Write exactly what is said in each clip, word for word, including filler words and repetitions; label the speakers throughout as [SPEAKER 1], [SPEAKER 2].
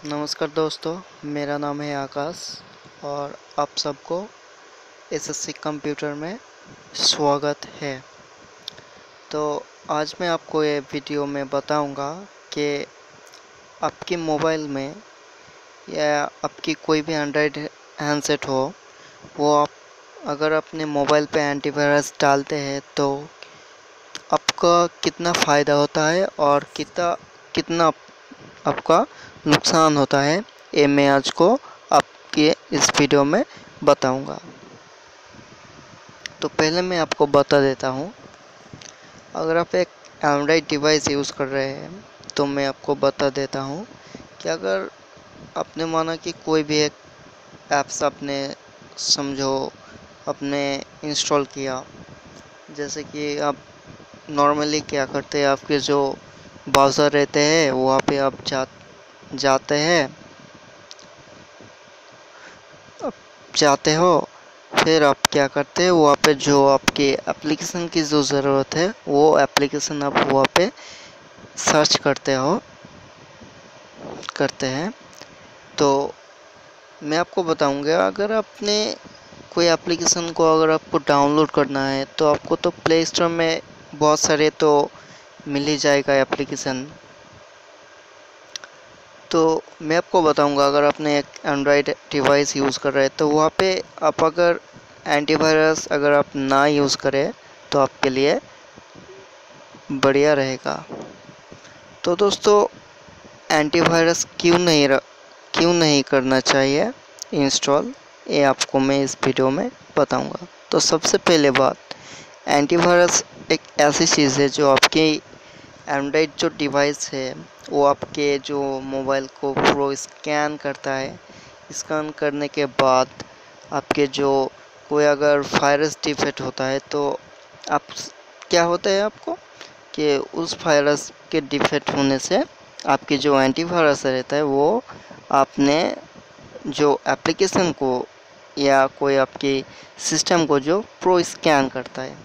[SPEAKER 1] नमस्कार दोस्तों, मेरा नाम है आकाश और आप सबको एसएससी कंप्यूटर में स्वागत है। तो आज मैं आपको ये वीडियो में बताऊंगा कि आपके मोबाइल में या आपकी कोई भी एंड्रॉयड हैंडसेट हो, वो आप अगर अपने मोबाइल पे एंटीवायरस डालते हैं तो आपका कितना फ़ायदा होता है और कितना कितना आपका नुकसान होता है, ये मैं आज को आपके इस वीडियो में बताऊंगा। तो पहले मैं आपको बता देता हूँ, अगर आप एक एंड्रॉयड डिवाइस यूज़ कर रहे हैं तो मैं आपको बता देता हूँ कि अगर आपने माना कि कोई भी एक ऐप्स आपने समझो आपने इंस्टॉल किया, जैसे कि आप नॉर्मली क्या करते हैं, आपके जो ब्राउज़र रहते हैं वहाँ पे आप जा जाते हैं आप जाते हो फिर आप क्या करते हैं, वहाँ पे जो आपके एप्लीकेशन की जो ज़रूरत है वो एप्लीकेशन आप वहाँ पे सर्च करते हो करते हैं। तो मैं आपको बताऊंगा, अगर आपने कोई एप्लीकेशन को अगर आपको डाउनलोड करना है तो आपको तो प्ले स्टोर में बहुत सारे तो मिल ही जाएगा एप्लीकेशन। तो मैं आपको बताऊंगा, अगर आपने एक एंड्रॉयड डिवाइस यूज़ कर रहे हैं तो वहाँ पे आप अगर एंटीवायरस अगर आप ना यूज़ करें तो आपके लिए बढ़िया रहेगा। तो दोस्तों, एंटीवायरस क्यों नहीं क्यों नहीं करना चाहिए इंस्टॉल, ये आपको मैं इस वीडियो में बताऊंगा। तो सबसे पहले बात, एंटीवायरस एक ऐसी चीज़ है जो आपकी एंड्रॉयड जो डिवाइस है वो आपके जो मोबाइल को पूरा स्कैन करता है। स्कैन करने के बाद आपके जो कोई अगर वायरस डिफेक्ट होता है तो आप क्या होता है आपको कि उस वायरस के डिफेक्ट होने से आपकी जो एंटीवायरस रहता है वो आपने जो एप्लीकेशन को या कोई आपकी सिस्टम को जो प्रो स्कैन करता है।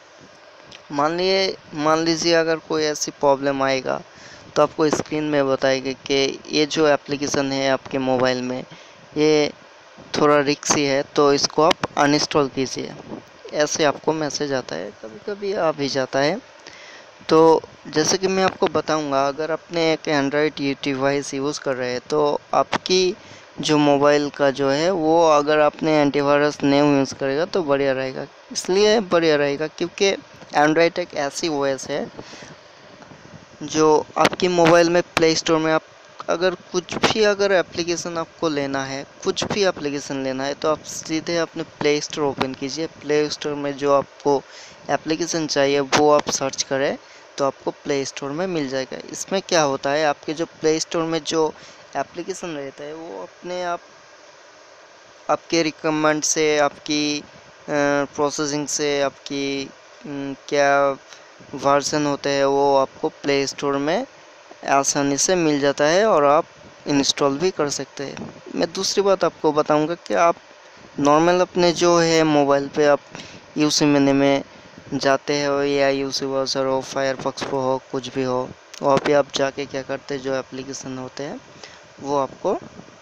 [SPEAKER 1] मान लिए मान लीजिए अगर कोई ऐसी प्रॉब्लम आएगा तो आपको स्क्रीन में बताएगा कि ये जो एप्लीकेशन है आपके मोबाइल में ये थोड़ा रिस्की है, तो इसको आप अनइंस्टॉल कीजिए। ऐसे आपको मैसेज आता है, कभी कभी आ भी जाता है। तो जैसे कि मैं आपको बताऊंगा, अगर आपने एक एंड्रॉयड डिवाइस यूज़ कर रहे हैं तो आपकी जो मोबाइल का जो है वो अगर आपने एंटीवायरस नहीं यूज़ करेगा तो बढ़िया रहेगा। इसलिए बढ़िया रहेगा क्योंकि एंड्रॉयड एक ऐसी ओएस है जो आपकी मोबाइल में प्ले स्टोर में आप अगर कुछ भी अगर एप्लीकेशन आपको लेना है कुछ भी एप्लीकेशन लेना है तो आप सीधे अपने प्ले स्टोर ओपन कीजिए। प्ले स्टोर में जो आपको एप्लीकेशन चाहिए वो आप सर्च करें तो आपको प्ले स्टोर में मिल जाएगा। इसमें क्या होता है, आपके जो प्ले स्टोर में जो एप्लीकेशन रहता है वो अपने आप आपके रिकमेंड से आपकी प्रोसेसिंग से आपकी क्या वर्जन होते हैं वो आपको प्ले स्टोर में आसानी से मिल जाता है और आप इंस्टॉल भी कर सकते हैं। मैं दूसरी बात आपको बताऊंगा कि आप नॉर्मल अपने जो है मोबाइल पे आप यूसी मेन्यू में जाते हो या यूसी ब्राउज़र हो, फायरफॉक्स हो, कुछ भी हो, वहाँ पे आप जाके क्या करते हैं, जो एप्लीकेशन होते हैं वो आपको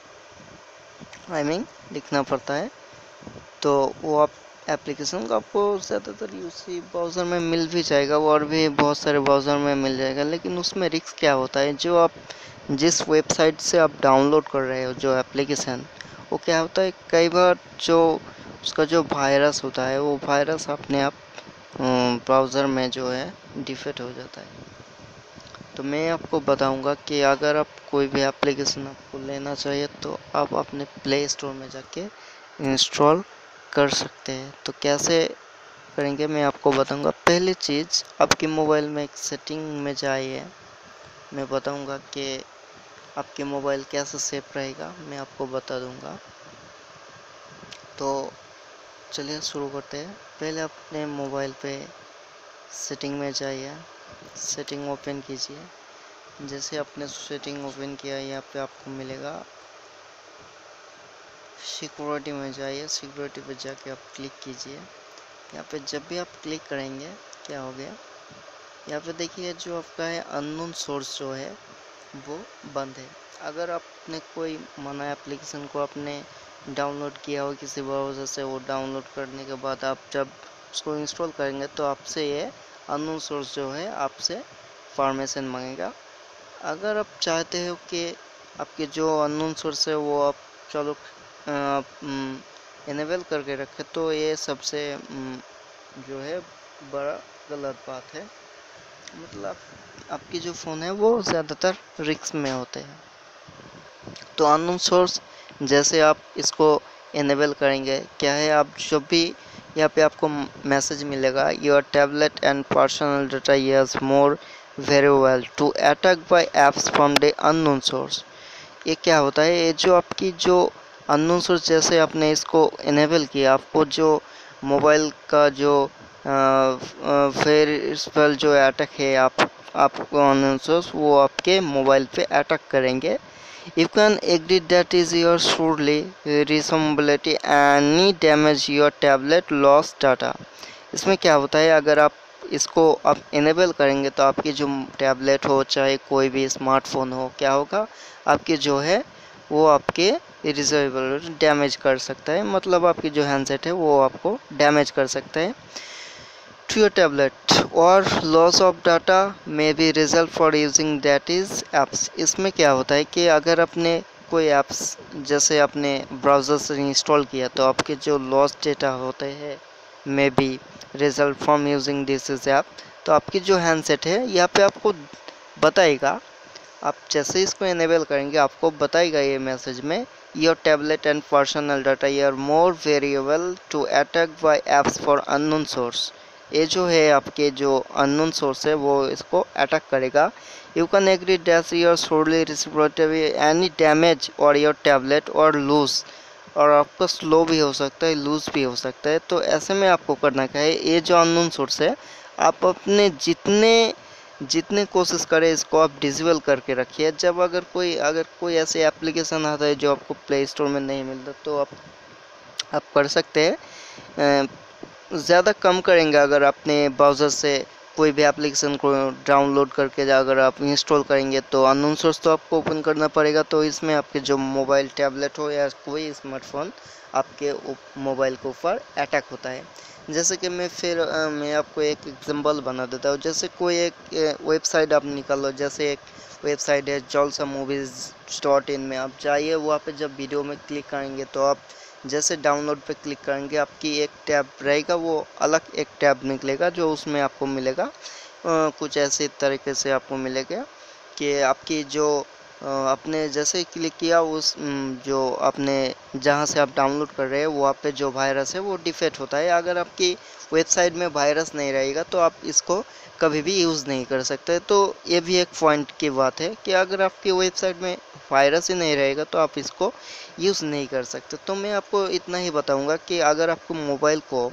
[SPEAKER 1] आई मीन लिखना पड़ता है। तो वो आप एप्लीकेशन को आपको ज़्यादातर यूसी ब्राउज़र में मिल भी जाएगा और भी बहुत सारे ब्राउज़र में मिल जाएगा। लेकिन उसमें रिस्क क्या होता है, जो आप जिस वेबसाइट से आप डाउनलोड कर रहे हो जो एप्लीकेशन, वो क्या होता है कई बार जो उसका जो वायरस होता है वो वायरस अपने आप ब्राउज़र में जो है डिफेक्ट हो जाता है। तो मैं आपको बताऊंगा कि अगर आप कोई भी एप्लीकेशन आपको लेना चाहिए तो आप अपने प्ले स्टोर में जाके इंस्टॉल कर सकते हैं। तो कैसे करेंगे मैं आपको बताऊंगा। पहली चीज़, आपके मोबाइल में एक सेटिंग में जाइए। मैं बताऊंगा कि आपके मोबाइल कैसे सेफ रहेगा, मैं आपको बता दूंगा। तो चलिए शुरू करते हैं। पहले अपने मोबाइल पे सेटिंग में जाइए, सेटिंग ओपन कीजिए। जैसे आपने सेटिंग ओपन किया, यहाँ पे आपको मिलेगा सिक्योरिटी में जाइए। सिक्योरिटी पे जाके आप क्लिक कीजिए। यहाँ पे जब भी आप क्लिक करेंगे क्या हो गया, यहाँ पे देखिए जो आपका है अननोन सोर्स जो है वो बंद है। अगर आपने कोई माना एप्लीकेशन को आपने डाउनलोड किया हो किसी ब्राउज़र से, वो डाउनलोड करने के बाद आप जब उसको इंस्टॉल करेंगे तो आपसे ये अननोन सोर्स जो है आपसे फॉर्मेशन मांगेगा। अगर आप चाहते हो कि आपके जो अननोन सोर्स है वो आप चलो इनेबल करके रखें, तो ये सबसे जो है बड़ा गलत बात है। मतलब आपकी जो फ़ोन है वो ज़्यादातर रिस्क में होते हैं। तो अननोन सोर्स जैसे आप इसको इनेबल करेंगे, क्या है, आप जब भी यहाँ पे आपको मैसेज मिलेगा, your tablet and personal data use more very well to attack by apps from the unknown source. ये क्या होता है, ये जो आपकी जो अननोन सोर्स जैसे आपने इसको इनेबल किया, आपको जो मोबाइल का जो फिर स्पेल जो अटैक है, आप आपको अननोन सोर्स वो आपके मोबाइल पे अटैक करेंगे। You can agree that is your surely responsibility any damage your tablet lost data। इसमें क्या होता है, अगर आप इसको आप इनेबल करेंगे तो आपकी जो टैबलेट हो चाहे कोई भी स्मार्टफोन हो, क्या होगा, आपकी जो है वो आपके इरिजर्वेबल डैमेज कर सकता है। मतलब आपकी जो हैंडसेट है वो आपको डैमेज कर सकता है to your tablet और loss of data may be result for using that is apps. इसमें क्या होता है कि अगर आपने कोई ऐप्स जैसे आपने ब्राउज़र से इंस्टॉल किया तो आपके जो लॉस डेटा होते हैं may be result from using this is app. तो आपकी जो हैंडसेट है यहाँ पे आपको बताएगा, आप जैसे इसको इनेबल करेंगे आपको बताएगा ये मैसेज में, your tablet and personal data are more variable to attack by apps for unknown source. ये जो है आपके जो अननोन सोर्स है वो इसको अटैक करेगा। You can agree that you're solely responsible any damage or your tablet or lose, और आपका स्लो भी हो सकता है, लूज भी हो सकता है। तो ऐसे में आपको करना क्या है, ये जो अननोन सोर्स है आप अपने जितने जितने कोशिश करें इसको आप डिसेबल करके रखिए। जब अगर कोई अगर कोई ऐसे एप्लीकेशन आता है जो आपको प्ले स्टोर में नहीं मिलता तो आप आप कर सकते हैं, ज़्यादा कम करेंगे। अगर अपने ब्राउज़र से कोई भी एप्लीकेशन को डाउनलोड करके अगर आप इंस्टॉल करेंगे तो अननोन सोर्स तो आपको ओपन करना पड़ेगा। तो इसमें आपके जो मोबाइल टैबलेट हो या कोई स्मार्टफोन आपके मोबाइल के ऊपर अटैक होता है। जैसे कि मैं फिर आ, मैं आपको एक एग्जांपल बना देता हूँ। जैसे कोई एक वेबसाइट आप निकालो, जैसे एक वेबसाइट है जलसा मूवीज़ डॉट इन में आप जाइए, वहाँ पे जब वीडियो में क्लिक करेंगे तो आप जैसे डाउनलोड पे क्लिक करेंगे आपकी एक टैब रहेगा, वो अलग एक टैब निकलेगा जो उसमें आपको मिलेगा आ, कुछ ऐसे तरीके से आपको मिलेगा कि आपकी जो आपने जैसे क्लिक किया उस जो आपने जहाँ से आप डाउनलोड कर रहे हैं वहाँ पे जो वायरस है वो डिफेक्ट होता है। अगर आपकी वेबसाइट में वायरस नहीं रहेगा तो आप इसको कभी भी यूज़ नहीं कर सकते। तो ये भी एक पॉइंट की बात है कि अगर आपकी वेबसाइट में वायरस ही नहीं रहेगा तो आप इसको यूज़ नहीं कर सकते। तो मैं आपको इतना ही बताऊंगा कि अगर आपको मोबाइल को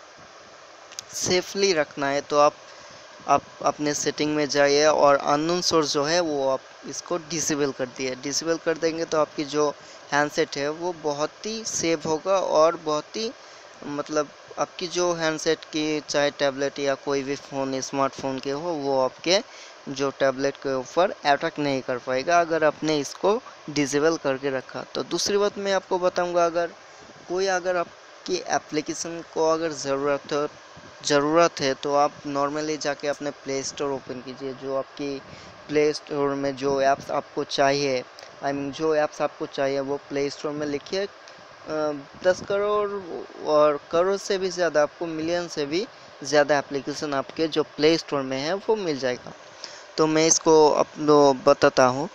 [SPEAKER 1] सेफली रखना है तो आप आप अपने सेटिंग में जाइए और अननोन सोर्स जो है वो आप इसको डिसेबल कर दिए। डिसेबल कर देंगे तो आपकी जो हैंडसेट है वो बहुत ही सेफ होगा और बहुत ही मतलब आपकी जो हैंडसेट की चाहे टैबलेट या कोई भी फ़ोन स्मार्टफोन के हो वो आपके जो टैबलेट के ऊपर अटैक नहीं कर पाएगा अगर आपने इसको डिसेबल करके रखा। तो दूसरी बात मैं आपको बताऊंगा, अगर कोई अगर आपकी एप्लीकेशन को अगर ज़रूरत हो ज़रूरत है तो आप नॉर्मली जाके अपने प्ले स्टोर ओपन कीजिए। जो आपकी प्ले स्टोर में जो ऐप्स आपको चाहिए, आई मीन जो ऐप्स आपको चाहिए वो प्ले स्टोर में लिखिए। दस करोड़ और करोड़ से भी ज़्यादा, आपको मिलियन से भी ज़्यादा एप्लीकेशन आपके जो प्ले स्टोर में है वो मिल जाएगा। तो मैं इसको अपनो बताता हूँ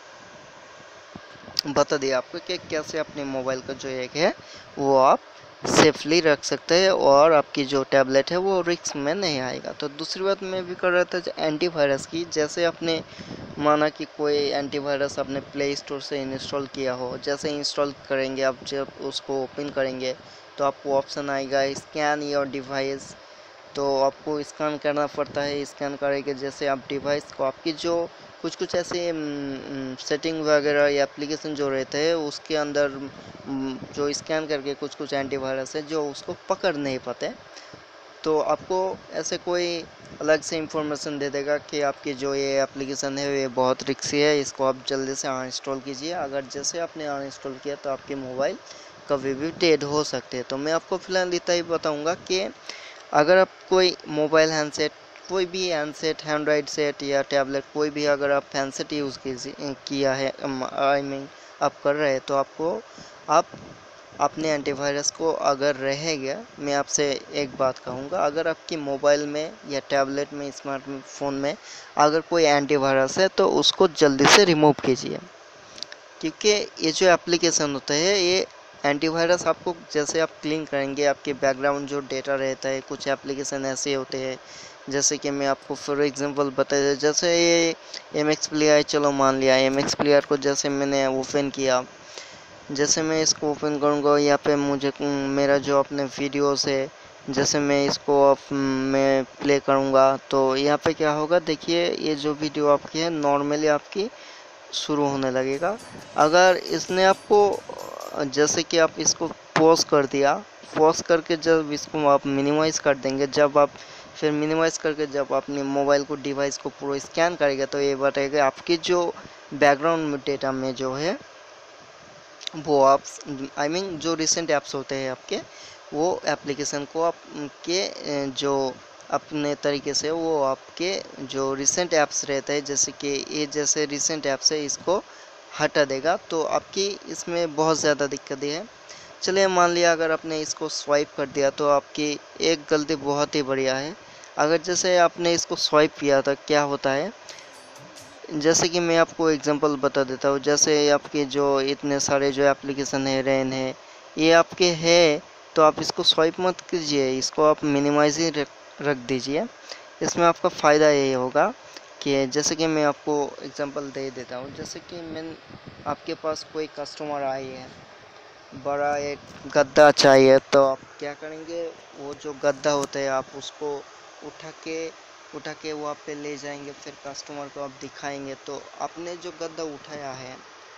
[SPEAKER 1] बता दिया आपको कि कैसे अपने मोबाइल का जो एक है वो आप सेफली रख सकते हैं और आपकी जो टैबलेट है वो रिस्क में नहीं आएगा। तो दूसरी बात मैं भी कर रहा था एंटीवायरस की। जैसे आपने माना कि कोई एंटीवायरस आपने प्ले स्टोर से इंस्टॉल किया हो, जैसे इंस्टॉल करेंगे आप जब उसको ओपन करेंगे तो आपको ऑप्शन आएगा स्कैन योर डिवाइस। तो आपको स्कैन करना पड़ता है। स्कैन करेंगे जैसे आप डिवाइस को, आपकी जो कुछ कुछ ऐसे सेटिंग वगैरह या एप्लीकेशन जो रहते हैं उसके अंदर जो स्कैन करके कुछ कुछ एंटीवायरस है जो उसको पकड़ नहीं पाते। तो आपको ऐसे कोई अलग से इंफॉर्मेशन दे देगा कि आपकी जो ये एप्लीकेशन है ये बहुत रिस्की है, इसको आप जल्दी से अनइंस्टॉल कीजिए। अगर जैसे आपने अनइंस्टॉल किया तो आपके मोबाइल कभी भी डेड हो सकते हैं। तो मैं आपको फिलहाल इतना ही बताऊंगा कि अगर आप कोई मोबाइल हैंडसेट, कोई भी हैंडसेट, एंड्रॉयड सेट या टैबलेट, कोई भी अगर आप हैंडसेट यूज़ किया है, आई मीन आप कर रहे हैं, तो आपको आप अपने एंटीवायरस को अगर रहेगा, मैं आपसे एक बात कहूँगा, अगर आपकी मोबाइल में या टैबलेट में, स्मार्टफोन में अगर कोई एंटीवायरस है तो उसको जल्दी से रिमूव कीजिए। क्योंकि ये जो एप्लीकेशन होता है ये एंटीवायरस आपको जैसे आप क्लीन करेंगे, आपके बैकग्राउंड जो डेटा रहता है, कुछ एप्लीकेशन ऐसे होते हैं, जैसे कि मैं आपको फॉर एग्जांपल बताया, जैसे ये एम एक्स प्लेयर, चलो मान लिया एम एक्स प्लेयर को जैसे मैंने ओपन किया, जैसे मैं इसको ओपन करूँगा, यहाँ पे मुझे मेरा जो अपने वीडियोस है, जैसे मैं इसको अब मैं प्ले करूँगा तो यहाँ पे क्या होगा, देखिए ये जो वीडियो आपकी है नॉर्मली आपकी शुरू होने लगेगा। अगर इसने आपको जैसे कि आप इसको पॉज कर दिया, पॉज करके जब इसको आप मिनिमाइज़ कर देंगे, जब आप फिर मिनिमाइज़ करके जब अपने मोबाइल को, डिवाइस को पूरा स्कैन करेगा तो ये बताएगा आपकी जो बैकग्राउंड डेटा में जो है वो आप आई मीन जो रिसेंट ऐप्स होते हैं आपके, वो एप्लीकेशन को आप के जो अपने तरीके से वो आपके जो रिसेंट ऐप्स रहते हैं, जैसे कि ये जैसे रिसेंट ऐप्स है, इसको हटा देगा। तो आपकी इसमें बहुत ज़्यादा दिक्कत है। चलिए मान लिया अगर आपने इसको स्वाइप कर दिया तो आपकी एक गलती बहुत ही बढ़िया है। अगर जैसे आपने इसको स्वाइप किया था, क्या होता है, जैसे कि मैं आपको एग्जांपल बता देता हूँ, जैसे आपके जो इतने सारे जो एप्लीकेशन है, रैन है, ये आपके है, तो आप इसको स्वाइप मत कीजिए, इसको आप मिनिमाइज ही रख रख दीजिए। इसमें आपका फ़ायदा ये होगा कि जैसे कि मैं आपको एग्जांपल दे देता हूँ, जैसे कि मैं आपके पास कोई कस्टमर आई है, बड़ा एक गद्दा चाहिए, तो आप क्या करेंगे, वो जो गद्दा होता है आप उसको उठा के उठा के वहाँ पे ले जाएंगे, फिर कस्टमर को आप दिखाएंगे। तो आपने जो गद्दा उठाया है,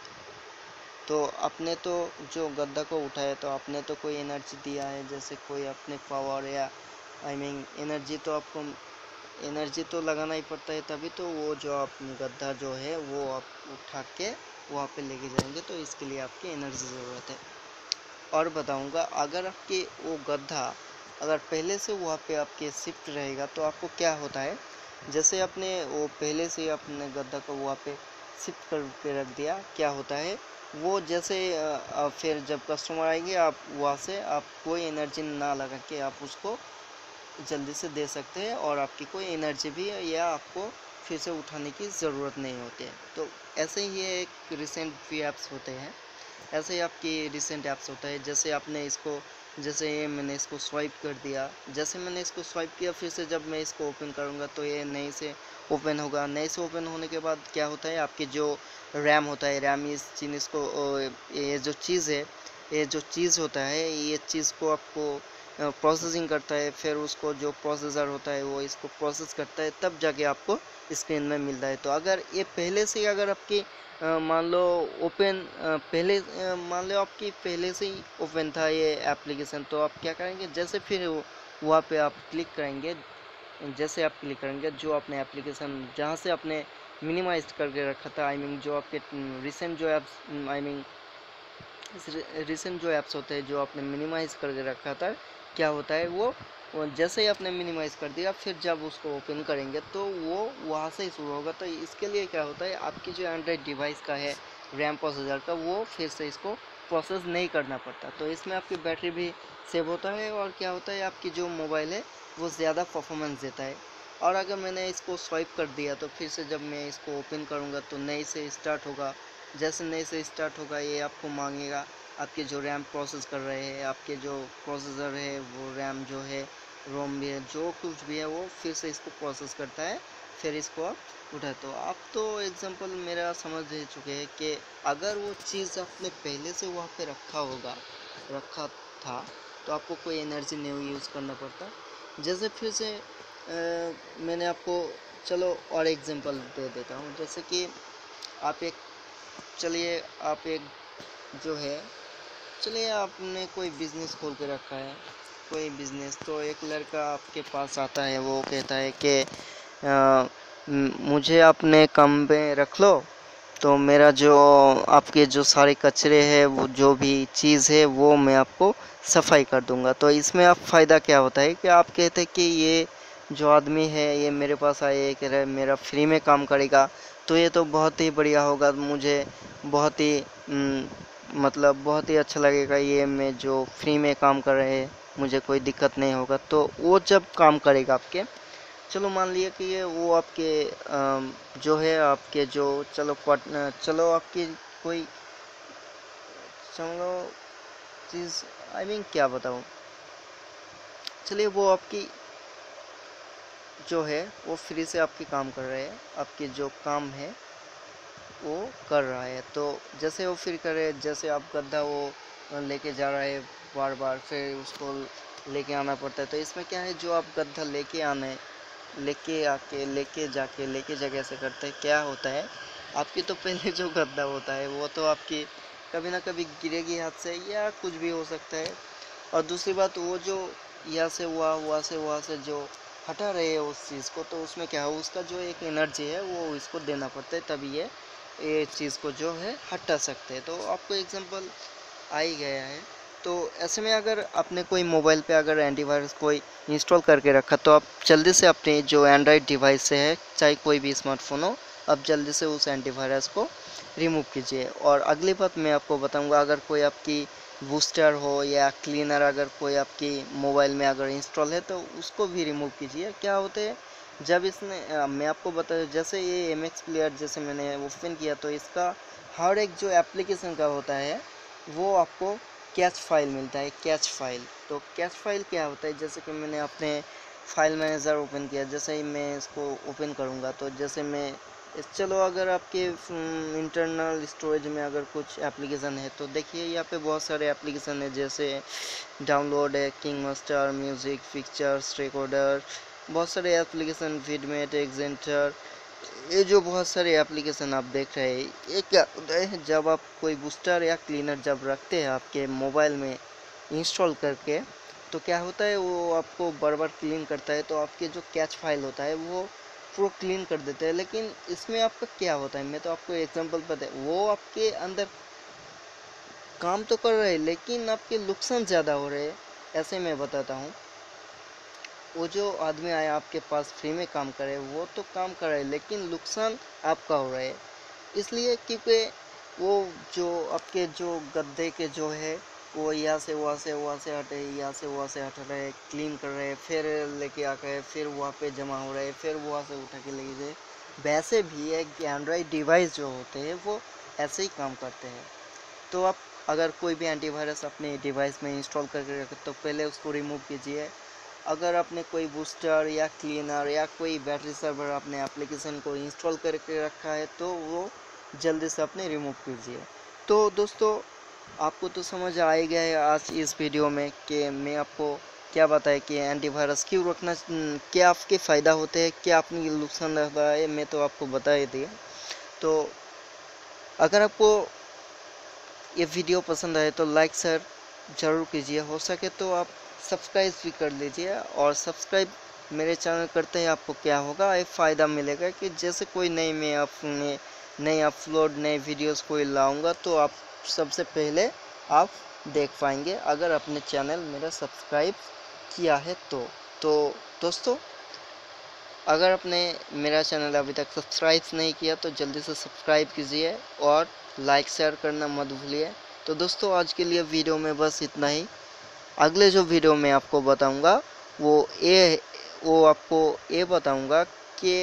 [SPEAKER 1] तो आपने तो जो गद्दा को उठाया तो आपने तो कोई एनर्जी दिया है, जैसे कोई अपने पावर या आई मीन एनर्जी, तो आपको एनर्जी तो लगाना ही पड़ता है, तभी तो वो जो अपनी गद्दा जो है वो आप उठा के वहाँ पे लेके जाएंगे, तो इसके लिए आपकी एनर्जी ज़रूरत है। और बताऊंगा, अगर आपके वो गद्दा अगर पहले से वहाँ पे आपके शिफ्ट रहेगा तो आपको क्या होता है, जैसे आपने वो पहले से अपने गद्दा को वहाँ पे शिफ्ट करके रख दिया, क्या होता है वो जैसे फिर जब कस्टमर आएंगे आप वहाँ से आप कोई एनर्जी ना लगा के आप उसको जल्दी से दे सकते हैं, और आपकी कोई एनर्जी भी या आपको फिर से उठाने की ज़रूरत नहीं होती है। तो ऐसे ही ये एक रिसेंट भी ऐप्स होते हैं, ऐसे ही आपकी रिसेंट ऐप्स होता है। जैसे आपने इसको, जैसे ये मैंने इसको स्वाइप कर दिया, जैसे मैंने इसको स्वाइप किया, फिर से जब मैं इसको ओपन करूँगा तो ये नए से ओपन होगा। नए से ओपन होने के बाद क्या होता है, आपकी जो रैम होता है, रैम इस चीज़ को, ये जो चीज़ है, ये जो चीज़ होता है, ये चीज़ को आपको प्रोसेसिंग करता है, फिर उसको जो प्रोसेसर होता है वो इसको प्रोसेस करता है, तब जाके आपको स्क्रीन में मिलता है। तो अगर ये पहले से अगर आपकी मान लो ओपन पहले मान लो आपकी पहले से ही ओपन था ये एप्लीकेशन, तो आप क्या करेंगे, जैसे फिर वहाँ पे आप क्लिक करेंगे, जैसे आप क्लिक करेंगे जो आपने एप्लीकेशन जहाँ से आपने मिनिमाइज करके रखा था, आई मीन जो आपके रिसेंट जो ऐप्स, आई मीन रिसेंट जो ऐप्स होते हैं जो आपने मिनिमाइज़ करके रखा था, क्या होता है वो जैसे ही आपने मिनिमाइज़ कर दिया, फिर जब उसको ओपन करेंगे तो वो वहाँ से ही शुरू होगा। तो इसके लिए क्या होता है, आपकी जो एंड्रॉयड डिवाइस का है रैम प्रोसेसर का, वो फिर से इसको प्रोसेस नहीं करना पड़ता। तो इसमें आपकी बैटरी भी सेव होता है, और क्या होता है आपकी जो मोबाइल है वो ज़्यादा परफॉर्मेंस देता है। और अगर मैंने इसको स्वाइप कर दिया तो फिर से जब मैं इसको ओपन करूँगा तो नए से स्टार्ट होगा। जैसे नए से स्टार्ट होगा ये आपको मांगेगा आपके जो रैम प्रोसेस कर रहे हैं, आपके जो प्रोसेसर है वो रैम जो है, रोम भी है, जो कुछ भी है वो फिर से इसको प्रोसेस करता है, फिर इसको आप उठाए। तो आप तो एग्जांपल मेरा समझ ले चुके हैं कि अगर वो चीज़ आपने पहले से वहाँ पे रखा होगा रखा था तो आपको कोई एनर्जी नहीं यूज़ करना पड़ता। जैसे फिर से आ, मैंने आपको चलो और एग्जांपल दे देता हूँ, जैसे कि आप एक चलिए आप एक जो है चलिए आपने कोई बिज़नेस खोल के रखा है, कोई बिजनेस, तो एक लड़का आपके पास आता है, वो कहता है कि अ, म- मुझे अपने काम पे रख लो, तो मेरा जो आपके जो सारे कचरे हैं, वो जो भी चीज़ है वो मैं आपको सफाई कर दूंगा। तो इसमें आप फ़ायदा क्या होता है कि आप कहते हैं कि ये जो आदमी है ये मेरे पास आए, कह रहा है मेरा फ्री में काम करेगा, तो ये तो बहुत ही बढ़िया होगा, मुझे बहुत ही न, मतलब बहुत ही अच्छा लगेगा, ये मैं जो फ्री में काम कर रहे हैं मुझे कोई दिक्कत नहीं होगा। तो वो जब काम करेगा आपके, चलो मान लिया कि ये वो आपके अम, जो है आपके जो चलो क्वार्ट- चलो आपकी कोई चलो चीज़, आई मीन क्या बताऊँ, चलिए वो आपकी जो है वो फ्री से आपकी काम कर रहे हैं, आपकी जो काम है वो कर रहा है। तो जैसे वो फिर करे, जैसे आप गड्ढा वो लेके जा रहा है बार बार, फिर उसको लेके आना पड़ता है। तो इसमें क्या है, जो आप गड्ढा लेके आने लेके आके लेके जाके लेके जाके ऐसे करते हैं, क्या होता है आपकी तो पहले जो गड्ढा होता है वो तो आपकी कभी ना कभी गिरेगी हाथ से, या कुछ भी हो सकता है। और दूसरी बात, वो जो यहाँ से हुआ वहाँ से वहाँ से जो हटा रहे हैं उस चीज़ को, तो उसमें क्या है, उसका जो एक एनर्जी है वो इसको देना पड़ता है, तभी ये ये चीज़ को जो है हटा सकते हैं। तो आपको एग्जांपल आ ही गया है। तो ऐसे में अगर आपने कोई मोबाइल पे अगर एंटीवायरस कोई इंस्टॉल करके रखा, तो आप जल्दी से अपने जो एंड्रॉयड डिवाइस से है, चाहे कोई भी स्मार्टफोन हो, आप जल्दी से उस एंटीवायरस को रिमूव कीजिए। और अगली बात मैं आपको बताऊंगा, अगर कोई आपकी बूस्टर हो या क्लीनर अगर कोई आपकी मोबाइल में अगर इंस्टॉल है, तो उसको भी रिमूव कीजिए। क्या होते हैं जब इसने अ, मैं आपको बता, जैसे ये एम एक्स प्लेयर जैसे मैंने ओपन किया, तो इसका हर एक जो एप्लीकेशन का होता है वो आपको कैच फाइल मिलता है, कैच फाइल। तो कैच फाइल क्या होता है, जैसे कि मैंने अपने फाइल मैनेजर ओपन किया, जैसे ही मैं इसको ओपन करूँगा, तो जैसे मैं इस- चलो अगर आपके इंटरनल स्टोरेज में अगर कुछ एप्लीकेशन है, तो देखिए यहाँ पे बहुत सारे एप्लीकेशन है, जैसे डाउनलोड है, king master, music, pictures recorder, बहुत सारे एप्लीकेशन, विडमेट, एक्जेंटर, ये जो बहुत सारे एप्लीकेशन आप देख रहे हैं, ये क्या होता है, जब आप कोई बूस्टर या क्लीनर जब रखते हैं आपके मोबाइल में इंस्टॉल करके, तो क्या होता है वो आपको बार बार क्लीन करता है, तो आपके जो कैच फाइल होता है वो प्रो क्लीन कर देते हैं। लेकिन इसमें आपका क्या होता है, मैं तो आपको एग्जांपल पता है, वो आपके अंदर काम तो कर रहे हैं लेकिन आपके नुकसान ज़्यादा हो रहे हैं। ऐसे मैं बताता हूँ, वो जो आदमी आया आपके पास फ्री में काम करे, वो तो काम कर रहा है लेकिन नुकसान आपका हो रहा है, इसलिए क्योंकि वो जो आपके जो गद्दे के जो है वो यहाँ से वहाँ से वहाँ से हटे, यहाँ से वहाँ से हट रहे, क्लीन कर रहे, फिर लेके आ गए, फिर वहाँ पे जमा हो रहे, फिर वहाँ से उठा के लेके गए। वैसे भी एक एंड्रॉयड डिवाइस जो होते हैं वो ऐसे ही काम करते हैं। तो आप अगर कोई भी एंटीवायरस अपने डिवाइस में इंस्टॉल करके रखें, तो पहले उसको रिमूव कीजिए। अगर आपने कोई बूस्टर या क्लीनर या कोई बैटरी सर्वर अपने एप्लीकेशन को इंस्टॉल करके रखा है, तो वो जल्दी से अपने रिमूव कीजिए। तो दोस्तों, आपको तो समझ आ ही गया है आज इस वीडियो में कि मैं आपको क्या बताया कि एंटीवायरस क्यों रखना, क्या आपके फ़ायदा होते हैं, क्या अपनी नुकसान रहता है, मैं तो आपको बता ही दिया। तो अगर आपको ये वीडियो पसंद आए तो लाइक शेयर ज़रूर कीजिए, हो सके तो आप सब्सक्राइब भी कर लीजिए। और सब्सक्राइब मेरे चैनल करते हैं आपको क्या होगा, एक फ़ायदा मिलेगा कि जैसे कोई नई मैं अपने नई अपलोड नए वीडियोस कोई लाऊंगा, तो आप सबसे पहले आप देख पाएंगे, अगर अपने चैनल मेरा सब्सक्राइब किया है तो। तो दोस्तों, अगर आपने मेरा चैनल अभी तक सब्सक्राइब नहीं किया तो जल्दी से सब्सक्राइब कीजिए और लाइक शेयर करना मत भूलिए। तो दोस्तों, आज के लिए वीडियो में बस इतना ही। अगले जो वीडियो में आपको बताऊंगा वो ये वो आपको ये बताऊंगा कि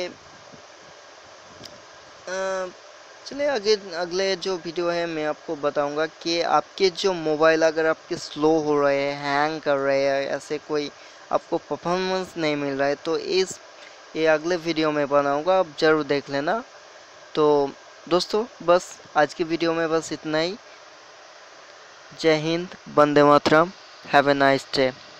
[SPEAKER 1] चलिए आगे अगले जो वीडियो है मैं आपको बताऊंगा कि आपके जो मोबाइल अगर आपके स्लो हो रहे हैं, हैंग कर रहे हैं, ऐसे कोई आपको परफॉर्मेंस नहीं मिल रहा है, तो इस ये अगले वीडियो में बनाऊंगा, आप ज़रूर देख लेना। तो दोस्तों, बस आज की वीडियो में बस इतना ही। जय हिंद, वंदे मातरम, हैव ए नाइस डे।